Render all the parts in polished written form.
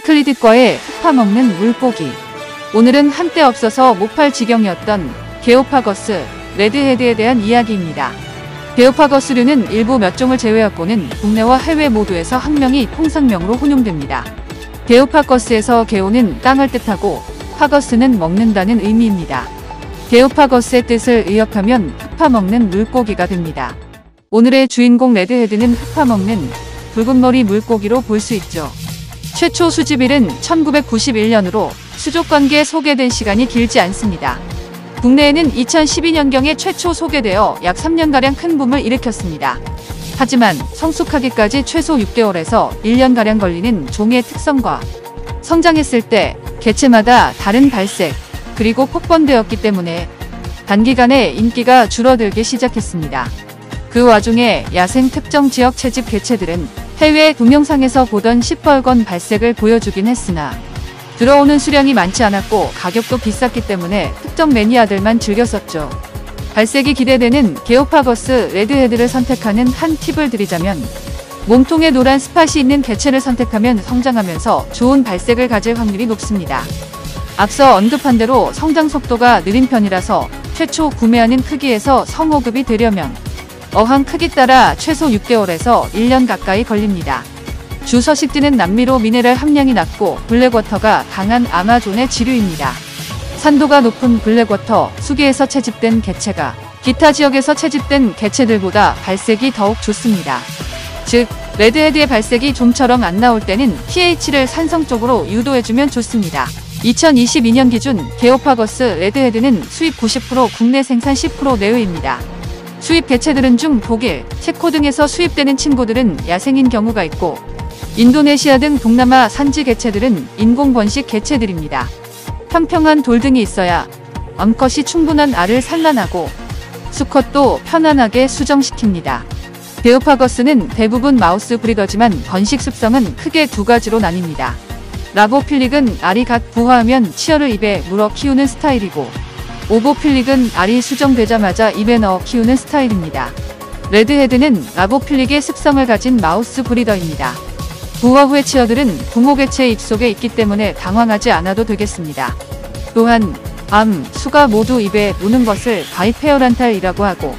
시클리드과의 흙파먹는 물고기. 오늘은 한때 없어서 못 팔 지경이었던 게오파거스 레드헤드에 대한 이야기입니다. 게오파거스류는 일부 몇 종을 제외하고는 국내와 해외 모두에서 학명이 통상명으로 혼용됩니다. 게오파거스에서 게오는 땅을 뜻하고 파거스는 먹는다는 의미입니다. 게오파거스의 뜻을 의역하면 흙파먹는 물고기가 됩니다. 오늘의 주인공 레드헤드는 흙파먹는 붉은머리 물고기로 볼 수 있죠. 최초 수집일은 1991년으로 수족관계에 소개된 시간이 길지 않습니다. 국내에는 2012년경에 최초 소개되어 약 3년가량 큰 붐을 일으켰습니다. 하지만 성숙하기까지 최소 6개월에서 1년가량 걸리는 종의 특성과 성장했을 때 개체마다 다른 발색 그리고 폭번되었기 때문에 단기간에 인기가 줄어들기 시작했습니다. 그 와중에 야생 특정 지역 채집 개체들은 해외 동영상에서 보던 시뻘건 발색을 보여주긴 했으나 들어오는 수량이 많지 않았고 가격도 비쌌기 때문에 특정 매니아들만 즐겼었죠. 발색이 기대되는 게오파거스 레드헤드를 선택하는 한 팁을 드리자면 몸통에 노란 스팟이 있는 개체를 선택하면 성장하면서 좋은 발색을 가질 확률이 높습니다. 앞서 언급한 대로 성장 속도가 느린 편이라서 최초 구매하는 크기에서 성호급이 되려면 어항 크기 따라 최소 6개월에서 1년 가까이 걸립니다. 주 서식지는 남미로 미네랄 함량이 낮고 블랙워터가 강한 아마존의 지류입니다. 산도가 높은 블랙워터, 수계에서 채집된 개체가 기타 지역에서 채집된 개체들보다 발색이 더욱 좋습니다. 즉, 레드헤드의 발색이 좀처럼 안 나올 때는 pH를 산성 쪽으로 유도해주면 좋습니다. 2022년 기준 게오파거스 레드헤드는 수입 90%, 국내 생산 10% 내외입니다. 수입 개체들은 중 독일, 체코 등에서 수입되는 친구들은 야생인 경우가 있고 인도네시아 등 동남아 산지 개체들은 인공 번식 개체들입니다. 평평한 돌등이 있어야 암컷이 충분한 알을 산란하고 수컷도 편안하게 수정시킵니다. 게오파거스는 대부분 마우스 브리더지만 번식 습성은 크게 두 가지로 나뉩니다. 라보필릭은 알이 갓 부화하면 치어를 입에 물어 키우는 스타일이고 오보필릭은 알이 수정되자마자 입에 넣어 키우는 스타일입니다. 레드헤드는 라보필릭의 습성을 가진 마우스 브리더입니다. 부화 후의 치어들은 부모 개체의 입속에 있기 때문에 당황하지 않아도 되겠습니다. 또한 암, 수가 모두 입에 무는 것을 바이페어란탈이라고 하고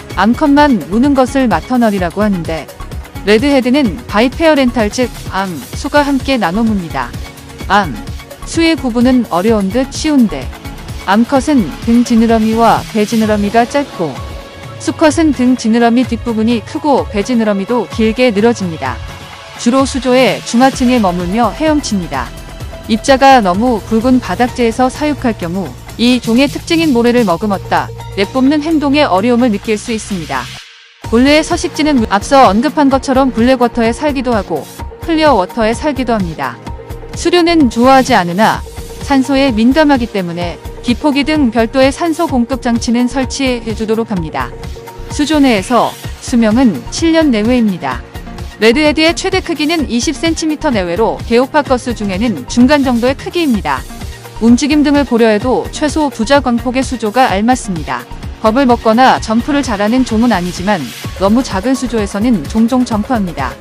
암컷만 무는 것을 마터널이라고 하는데 레드헤드는 바이페어렌탈 즉 암, 수가 함께 나눠 뭅니다. 암, 수의 구분은 어려운 듯 쉬운데 암컷은 등 지느러미와 배 지느러미가 짧고 수컷은 등 지느러미 뒷부분이 크고 배 지느러미도 길게 늘어집니다. 주로 수조의 중하층에 머물며 헤엄칩니다. 입자가 너무 굵은 바닥재에서 사육할 경우 이 종의 특징인 모래를 머금었다 내뿜는 행동에 어려움을 느낄 수 있습니다. 본래의 서식지는 앞서 언급한 것처럼 블랙워터에 살기도 하고 클리어워터에 살기도 합니다. 수류는 좋아하지 않으나 산소에 민감하기 때문에 기포기 등 별도의 산소 공급 장치는 설치해 주도록 합니다. 수조 내에서 수명은 7년 내외입니다. 레드헤드의 최대 크기는 20cm 내외로 게오파거스 중에는 중간 정도의 크기입니다. 움직임 등을 고려해도 최소 부자 광폭의 수조가 알맞습니다. 겁을 먹거나 점프를 잘하는 종은 아니지만 너무 작은 수조에서는 종종 점프합니다.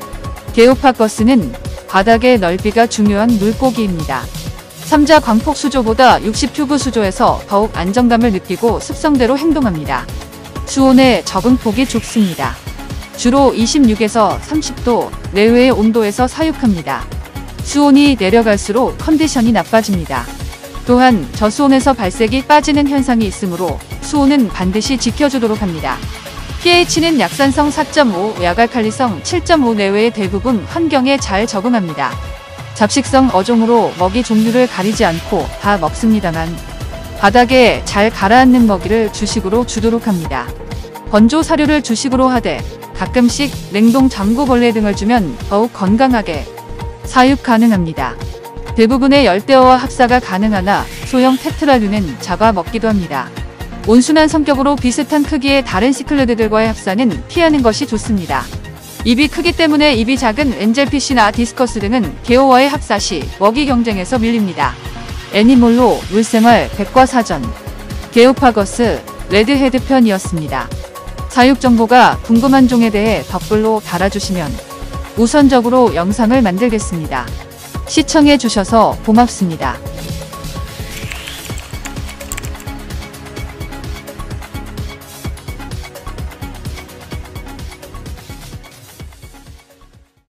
게오파거스는 바닥의 넓이가 중요한 물고기입니다. 3자 광폭 수조보다 60큐브 수조에서 더욱 안정감을 느끼고 습성대로 행동합니다. 수온의 적응폭이 좁습니다. 주로 26에서 30도 내외의 온도에서 사육합니다. 수온이 내려갈수록 컨디션이 나빠집니다. 또한 저수온에서 발색이 빠지는 현상이 있으므로 수온은 반드시 지켜주도록 합니다. pH는 약산성 4.5, 약알칼리성 7.5 내외의 대부분 환경에 잘 적응합니다. 잡식성 어종으로 먹이 종류를 가리지 않고 다 먹습니다만 바닥에 잘 가라앉는 먹이를 주식으로 주도록 합니다. 건조 사료를 주식으로 하되 가끔씩 냉동 잠구벌레 등을 주면 더욱 건강하게 사육 가능합니다. 대부분의 열대어와 합사가 가능하나 소형 테트라류는 잡아 먹기도 합니다. 온순한 성격으로 비슷한 크기의 다른 시클리드들과의 합사는 피하는 것이 좋습니다. 입이 크기 때문에 입이 작은 엔젤피쉬나 디스커스 등은 게오와의 합사 시 먹이 경쟁에서 밀립니다. 애니몰로 물생활 백과사전 게오파거스 레드헤드 편이었습니다. 사육 정보가 궁금한 종에 대해 댓글로 달아주시면 우선적으로 영상을 만들겠습니다. 시청해 주셔서 고맙습니다.